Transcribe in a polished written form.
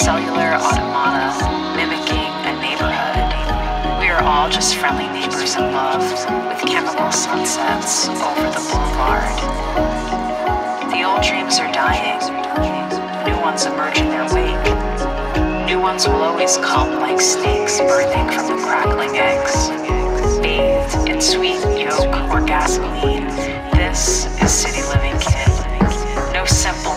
cellular automata mimicking a neighborhood. We are all just friendly neighbors in love with chemical sunsets over the boulevard. The old dreams are dying. New ones emerge in their wake. New ones will always come like snakes birthing from the crackling eggs. Bathed in sweet yolk or gasoline, this is city living, kid. No simple